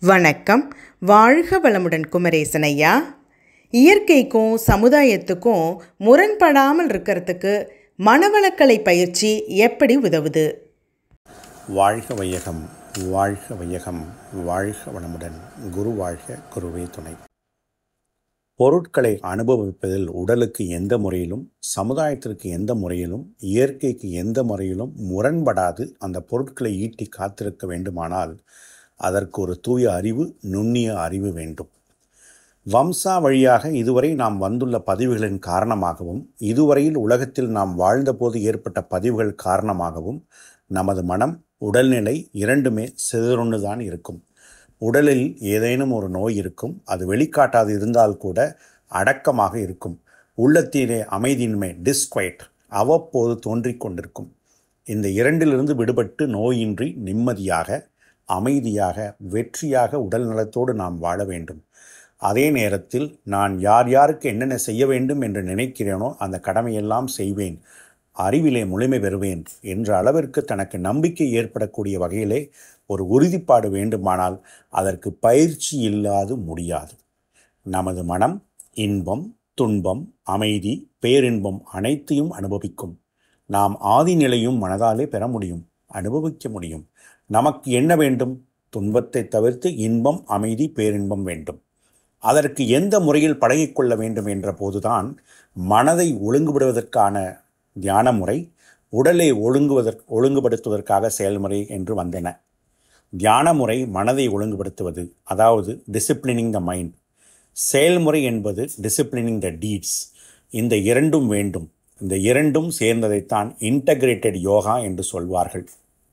வணக்கம். வாழ்க வளமுடன் குமரேசன் ஐயா. இயற்கைக்கும் சமுதாயத்துக்கும் முரண்படாமல் இருக்கிறதுக்கு மனவளக்கலை பயிற்சி எப்படி உதவுது? வாழ்க வையகம், வாழ்க வையகம், வாழ்க வளமுடன். குரு வாழ்க, குருவே துணை. பொருட்களை அனுபவிப்பதில் உடலுக்கு எந்த முறையிலும், சமுதாயத்திற்கு எந்த முறையிலும், இயற்கைக்கு எந்த முறையிலும் முரண்படாது அந்த பொருட்களை ஈட்டி காத்திருக்க வேண்டுமானால் அதற்கு ஒரு தூய அறிவு, நுண்ணிய அறிவு வேண்டும். வம்சா வழியாக இதுவரை நாம் வந்துள்ள பதிவுகளின் காரணமாகவும், இதுவரையில் உலகத்தில் நாம் வாழ்ந்தபோது ஏற்பட்ட பதிவுகள் காரணமாகவும் நமது மனம், உடல்நிலை இரண்டுமே சிதறுண்டுதான் இருக்கும். உடலில் ஏதேனும் ஒரு நோய் இருக்கும். அது வெளிக்காட்டாது இருந்தால் கூட அடக்கமாக இருக்கும். உள்ளத்திலே அமைதியின்மை, டிஸ்குவைட் அவ்வப்போது தோன்றிக் கொண்டிருக்கும். இந்த இரண்டிலிருந்து விடுபட்டு நோயின்றி நிம்மதியாக, அமைதியாக, வெற்றியாக உடல் நலத்தோடு நாம் வாழ வேண்டும். அதே நேரத்தில் நான் யார் யாருக்கு என்னென்ன செய்ய வேண்டும் என்று நினைக்கிறேனோ அந்த கடமையெல்லாம் செய்வேன், அறிவிலே முழுமை பெறுவேன் என்ற அளவிற்கு தனக்கு நம்பிக்கை ஏற்படக்கூடிய வகையிலே ஒரு உறுதிப்பாடு வேண்டுமானால் அதற்கு பயிற்சி இல்லாது முடியாது. நமது மனம் இன்பம், துன்பம், அமைதி, பேரின்பம் அனைத்தையும் அனுபவிக்கும். நாம் ஆதி நிலையும் மனதாலே பெற முடியும், அனுபவிக்க முடியும். நமக்கு என்ன வேண்டும்? துன்பத்தை தவிர்த்து இன்பம், அமைதி, பேரின்பம் வேண்டும். அதற்கு எந்த முறையில் பழகிக்கொள்ள வேண்டும் என்ற போதுதான் மனதை ஒழுங்குபடுவதற்கான தியான முறை, உடலை ஒழுங்குபடுத்துவதற்காக செயல்முறை என்று வந்தன. தியான முறை மனதை ஒழுங்குபடுத்துவது, அதாவது டிசிப்ளினிங் த மைண்ட். செயல்முறை என்பது டிசிப்ளினிங் த டீட்ஸ். இந்த இரண்டும் வேண்டும். இந்த இரண்டும் சேர்ந்ததைத்தான் இன்டகிரேட்டட் யோகா என்று சொல்வார்கள்.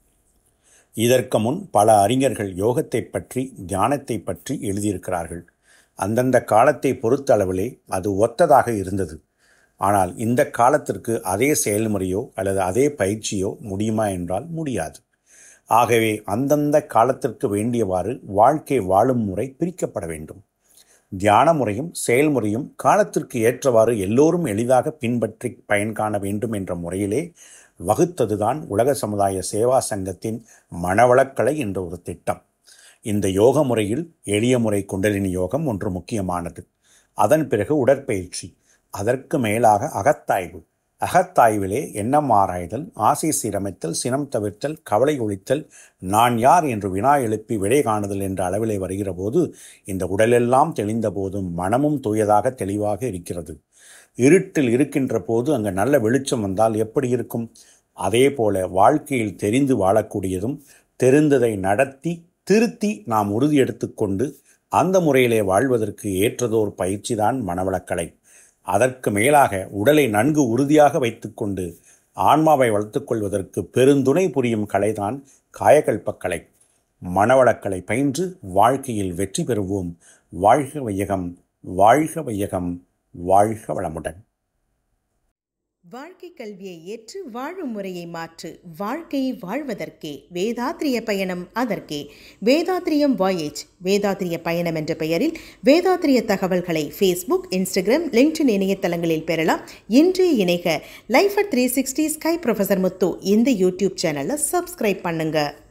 இதற்கு முன் பல அறிஞர்கள் யோகத்தை பற்றி, தியானத்தை பற்றி எழுதியிருக்கிறார்கள். அந்தந்த காலத்தை பொறுத்த அளவிலே அது ஒத்ததாக இருந்தது. ஆனால் இந்த காலத்திற்கு அதே செயல்முறையோ அல்லது அதே பயிற்சியோ முடியுமா என்றால் முடியாது. ஆகவே அந்தந்த காலத்திற்கு வேண்டியவாறு வாழ்க்கை வாழும் முறை பிரிக்கப்பட வேண்டும். தியான முறையும் செயல்முறையும் காலத்திற்கு ஏற்றவாறு எல்லோரும் எளிதாக பின்பற்றி பயன் காண வேண்டும் என்ற முறையிலே வகுத்ததுதான் உலக சமுதாய சேவா சங்கத்தின் மனவளக்கலை என்ற ஒரு திட்டம். இந்த யோக முறையில் எளிய முறை குண்டலினி யோகம் ஒன்று முக்கியமானது. அதன் பிறகு உடற்பயிற்சி, அதற்கு மேலாக அகத்தாய்வு. அகத்தாய்விலே எண்ணம் ஆராய்தல், ஆசை சீரமைத்தல், சினம் தவிர்த்தல், கவலை ஒழித்தல், நான் யார் என்று வினா எழுப்பி விடை காணுதல் என்ற அளவிலே வருகிற போது இந்த உடலெல்லாம் தெளிந்த போதும் மனமும் தூயதாக தெளிவாக இருக்கிறது. இருட்டில் இருக்கின்ற போது அங்கே நல்ல வெளிச்சம் வந்தால் எப்படி இருக்கும்? அதே போல வாழ்க்கையில் தெரிந்து வாழக்கூடியதும், தெரிந்ததை நடத்தி திருத்தி நாம் உறுதி எடுத்துக்கொண்டு அந்த முறையிலே வாழ்வதற்கு ஏற்றதோர் பயிற்சி தான் மனவளக்கலை. அதற்கு மேலாக உடலை நன்கு உறுதியாக வைத்துக்கொண்டு ஆன்மாவை வளர்த்துக்கொள்வதற்கு பெருந்துணை புரியும் கலைதான் காயகல்பக்கலை. மனவளக்கலை பயின்று வாழ்க்கையில் வெற்றி பெறுவோம். வாழ்க வையகம், வாழ்க வையகம், வாழ்க வளமுடன். வாழ்க்கை கல்வியை ஏற்று வாழும் முறையை மாற்று. வாழ்க்கையை வாழ்வதற்கே வேதாத்ரிய பயணம் அதற்கே. வேதாத்ரியம் வாயேஜ், வேதாத்ரிய பயணம் என்ற பெயரில் வேதாத்ரிய தகவல்களை ஃபேஸ்புக், இன்ஸ்டாகிராம், லிங்க்டின் இணையதளங்களில் பெறலாம். இன்று இணைக life at 360 sky professor Muthu இந்த யூடியூப் சேனலை சப்ஸ்கிரைப் பண்ணுங்க.